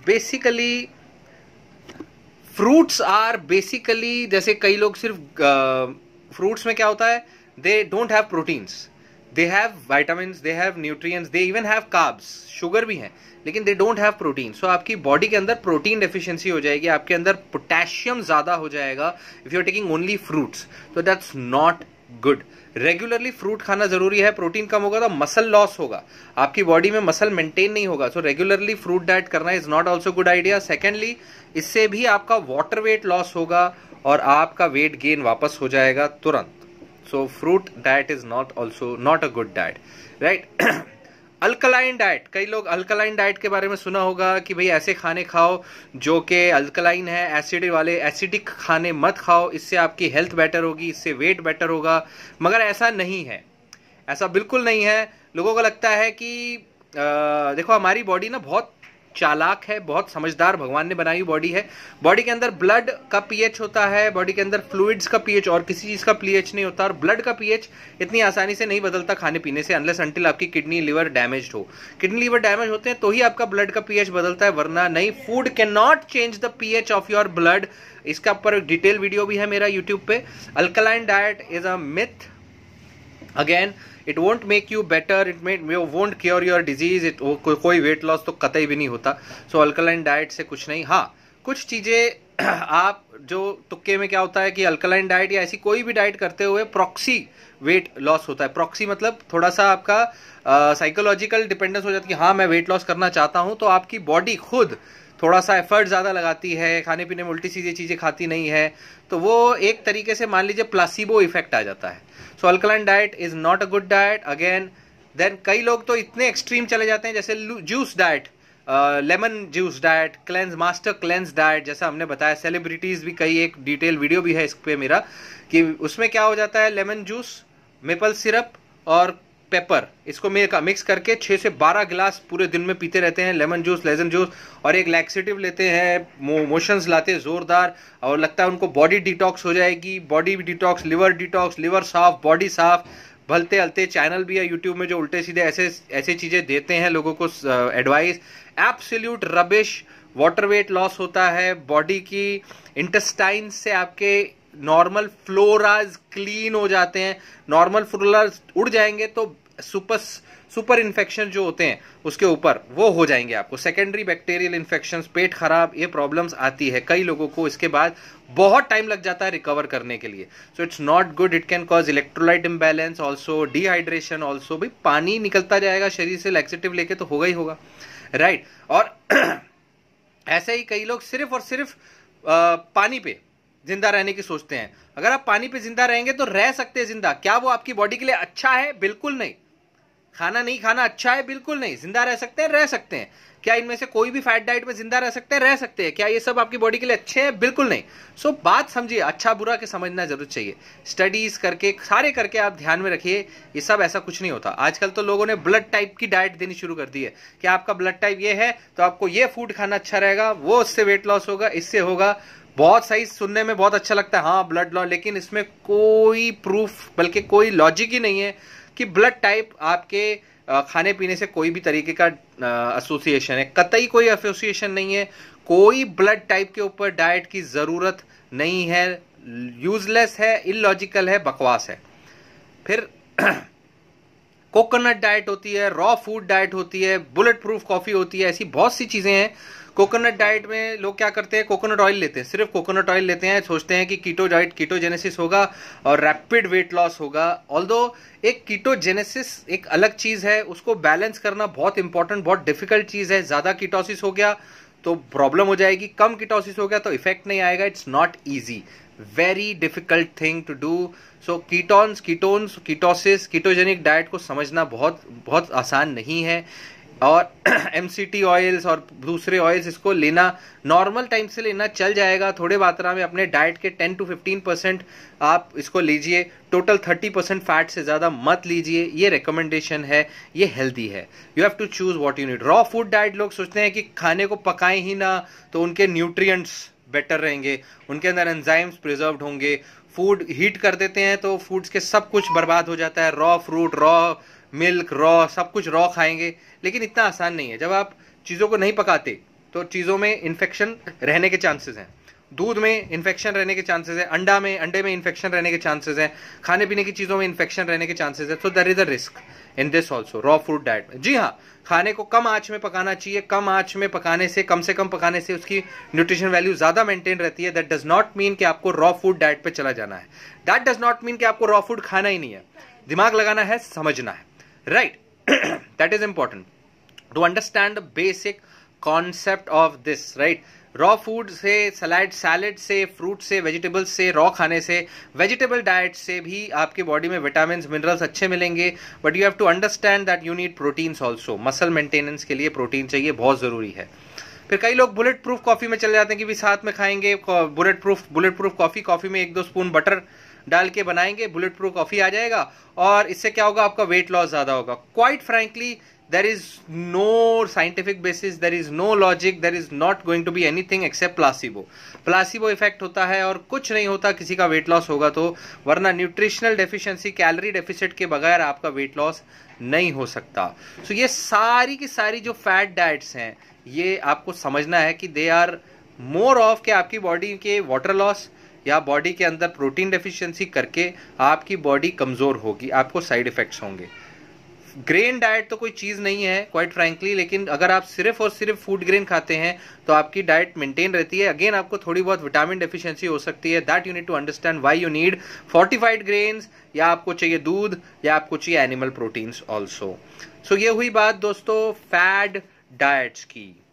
Basically fruits are basically, जैसे कई लोग सिर्फ फ्रूट्स में क्या होता है, they don't have proteins, they have vitamins, they have nutrients, they even have carbs, sugar भी है, लेकिन they don't have protein. So आपकी बॉडी के अंदर प्रोटीन डेफिशिएंसी हो जाएगी, आपके अंदर पोटेशियम ज्यादा हो जाएगा if you are taking only fruits, तो that's not good. Regularly fruit खाना जरूरी है, प्रोटीन कम होगा तो मसल लॉस होगा, आपकी बॉडी में मसल मेंटेन नहीं होगा, सो रेगुलरली फ्रूट डाइट करना is not also good idea. Secondly, इससे भी आपका वाटर वेट लॉस होगा और आपका वेट गेन वापस हो जाएगा तुरंत। So fruit diet is not a good diet, right. Alkaline diet, कई लोग अल्कलाइन डाइट के बारे में सुना होगा कि भाई ऐसे खाने खाओ जो कि अल्कलाइन है, एसिड वाले, एसिडिक खाने मत खाओ, इससे आपकी हेल्थ बेटर होगी, इससे वेट बेटर होगा, मगर ऐसा नहीं है, ऐसा बिल्कुल नहीं है। लोगों को लगता है कि देखो हमारी बॉडी ना बहुत चालाक है, बहुत समझदार भगवान ने बनाई बॉडी है। बॉडी के अंदर ब्लड का पीएच होता है, बॉडी के अंदर फ्लूइड्स का पीएच और किसी चीज का पीएच नहीं होता, और ब्लड का पीएच इतनी आसानी से नहीं बदलता खाने पीने से, अनलेस अंटिल आपकी किडनी लिवर डैमेज्ड हो। किडनी लिवर डैमेज होते हैं तो ही आपका ब्लड का पीएच बदलता है, वरना नहीं। Food can not change the pH of your blood. इसका ऊपर डिटेल वीडियो भी है मेरा यूट्यूब पे। Alkaline diet is a myth. Again, it won't make you better, it won't cure your disease, कोई वेट लॉस तो कतई भी नहीं होता। सो अल्कलाइन डाइट से कुछ नहीं। हाँ, कुछ चीजें आप जो तुक्के में क्या होता है कि अल्कलाइन डाइट या ऐसी कोई भी डाइट करते हुए प्रॉक्सी वेट लॉस होता है। प्रॉक्सी मतलब थोड़ा सा आपका साइकोलॉजिकल डिपेंडेंस हो जाती है कि हाँ मैं वेट लॉस करना चाहता हूं, तो आपकी बॉडी खुद थोड़ा सा एफर्ट ज्यादा लगाती है, खाने पीने में उल्टी सीधी चीजें खाती नहीं है, तो वो एक तरीके से मान लीजिए प्लासिबो इफेक्ट आ जाता है। So alkaline diet is not a good diet. Again, then कई लोग तो इतने एक्सट्रीम चले जाते हैं, जैसे juice diet, lemon juice diet, cleanse, master cleanse diet, जैसा हमने बताया। सेलिब्रिटीज भी कई, एक डिटेल वीडियो भी है इस पे मेरा, कि उसमें क्या हो जाता है, लेमन जूस, मेपल सिरप और पेपर, इसको मिक्स करके 6 से 12 गिलास पूरे दिन में पीते रहते हैं, लेमन जूस, लेजन जूस, और एक लैक्सेटिव लेते हैं, मोशंस लाते हैं जोरदार, और लगता है उनको बॉडी डिटॉक्स हो जाएगी, बॉडी डिटॉक्स, लिवर साफ, बॉडी साफ। भलते अलते चैनल भी है यूट्यूब में जो उल्टे सीधे ऐसे चीजें देते हैं लोगों को advice, absolute rubbish. Water weight loss होता है, बॉडी की इंटेस्टाइन से आपके नॉर्मल फ्लोराज क्लीन हो जाते हैं, नॉर्मल फ्लोराज उड़ जाएंगे तो सुपर इन्फेक्शन जो होते हैं उसके ऊपर वो हो जाएंगे आपको, सेकेंडरी बैक्टीरियल इन्फेक्शंस, पेट खराब, ये प्रॉब्लम्स आती है कई लोगों को। इसके बाद बहुत टाइम लग जाता है रिकवर करने के लिए। So it's not good, it can cause electrolyte imbalance also, dehydration also. भाई पानी निकलता जाएगा शरीर से, लैक्सेटिव लेके तो होगा ही होगा, राइट। और ऐसे ही कई लोग सिर्फ और सिर्फ पानी पे जिंदा रहने की सोचते हैं। अगर आप पानी पे जिंदा रहेंगे तो रह सकते हैं जिंदा, क्या वो आपकी बॉडी के लिए अच्छा है? बिल्कुल नहीं। खाना नहीं खाना अच्छा है? बिल्कुल नहीं। जिंदा रह सकते हैं? रह सकते हैं। क्या इनमें से कोई भी फैट डाइट में जिंदा रह सकते हैं? रह सकते हैं। क्या ये सब आपकी बॉडी के लिए अच्छे हैं? बिल्कुल नहीं। सो बात समझिए, अच्छा बुरा के समझना जरूर चाहिए, स्टडीज करके सारे करके आप ध्यान में रखिए, ये सब ऐसा कुछ नहीं होता। आजकल तो लोगों ने ब्लड टाइप की डाइट देनी शुरू कर दी है कि आपका ब्लड टाइप ये है तो आपको ये फूड खाना अच्छा रहेगा, वो उससे वेट लॉस होगा, इससे होगा। बहुत सही, सुनने में बहुत अच्छा लगता है, हाँ ब्लड लॉस, लेकिन इसमें कोई प्रूफ बल्कि कोई लॉजिक ही नहीं है कि ब्लड टाइप आपके खाने पीने से कोई भी तरीके का एसोसिएशन है। कतई कोई एसोसिएशन नहीं है, कोई ब्लड टाइप के ऊपर डाइट की जरूरत नहीं है, यूजलेस है, इलॉजिकल है, बकवास है। फिर कोकोनट डाइट होती है, रॉ फूड डाइट होती है, बुलेट प्रूफ कॉफी होती है, ऐसी बहुत सी चीजें हैं। कोकोनट डाइट में लोग क्या करते हैं, कोकोनट ऑयल लेते हैं, सिर्फ कोकोनट ऑयल लेते हैं, सोचते हैं कि कीटो डाइट, कीटोजेनेसिस होगा और रैपिड वेट लॉस होगा। ऑल्दो एक कीटोजेनेसिस एक अलग चीज है, उसको बैलेंस करना बहुत इंपॉर्टेंट, बहुत डिफिकल्ट चीज है। ज्यादा कीटोसिस हो गया तो प्रॉब्लम हो जाएगी, कम कीटोसिस हो गया तो इफेक्ट नहीं आएगा। It's not easy, very difficult thing to do. So ketones, ketosis, ketogenic diet को समझना बहुत बहुत आसान नहीं है। और एमसीटी ऑयल्स और दूसरे ऑयल्स, इसको लेना नॉर्मल टाइम से लेना चल जाएगा, थोड़े मात्रा में अपने डाइट के 10 to 15% आप इसको लीजिए, टोटल 30% फैट से ज्यादा मत लीजिए, ये रिकमेंडेशन है, ये हेल्दी है। You have to choose what you need. Raw food diet, लोग सोचते हैं कि खाने को पकाएं ही ना तो उनके न्यूट्रिएंट्स बेटर रहेंगे, उनके अंदर एंजाइम्स प्रिजर्व्ड होंगे। फूड हीट कर देते हैं तो फूड्स के सब कुछ बर्बाद हो जाता है, raw fruit, raw milk, raw सब कुछ रॉ खाएंगे, लेकिन इतना आसान नहीं है। जब आप चीजों को नहीं पकाते तो चीज़ों में इन्फेक्शन रहने के चांसेस हैं, दूध में इन्फेक्शन रहने के चांसेस है, अंडे में इन्फेक्शन रहने के चांसेस है, खाने पीने की चीज़ों में इन्फेक्शन रहने के चांसेस है। So there is a risk in this also raw food diet में। जी हाँ, खाने को कम आंच में पकाना चाहिए, कम आंच में पकाने से, कम पकाने से उसकी न्यूट्रिशन वैल्यू ज्यादा मेंटेन रहती है। दैट डज नॉट मीन कि आपको रॉ फूड डाइट पे चला जाना है, दैट डज नॉट मीन कि आपको रॉ फूड खाना ही नहीं है। दिमाग लगाना है, समझना है, right. That is important to understand the basic concept of this, right. Raw food से, सैलेड से, फ्रूट से, वेजिटेबल्स से, रॉ खाने से, वेजिटेबल डाइट से भी आपकी बॉडी में विटामिन मिनरल्स अच्छे मिलेंगे। But you have to understand that you need proteins also. Muscle maintenance के लिए प्रोटीन चाहिए, बहुत जरूरी है। फिर कई लोग बुलेट प्रूफ कॉफी में चले जाते हैं कि भी साथ में खाएंगे बुलेट प्रूफ कॉफी में 1-2 स्पून बटर डाल के बनाएंगे, बुलेट प्रूफ कॉफी आ जाएगा और इससे क्या होगा, आपका वेट लॉस ज्यादा होगा। Quite frankly there is no scientific basis, there is no logic, there is not going to be anything except placebo effect होता है और कुछ नहीं होता किसी का वेट लॉस होगा तो, वरना न्यूट्रिशनल डेफिशिएंसी, कैलोरी डेफिसिट के बगैर आपका वेट लॉस नहीं हो सकता। सो ये सारी की सारी जो फैट डाइट्स हैं, ये आपको समझना है कि दे आर मोर ऑफ के आपकी बॉडी के वाटर लॉस या बॉडी के अंदर प्रोटीन डेफिशिएंसी करके आपकी बॉडी कमजोर होगी, आपको साइड इफेक्ट्स होंगे। ग्रेन डाइट तो कोई चीज नहीं है क्वाइट फ्रैंकली, लेकिन अगर आप सिर्फ और सिर्फ फूड ग्रेन खाते हैं तो आपकी डाइट मेंटेन रहती है। अगेन आपको थोड़ी बहुत विटामिन डेफिशिएंसी हो सकती है। That you need to understand why you need fortified grains, या आपको चाहिए दूध, या आपको चाहिए एनिमल प्रोटीन्स ऑल्सो। सो ये हुई बात दोस्तों फैट डाइट्स की।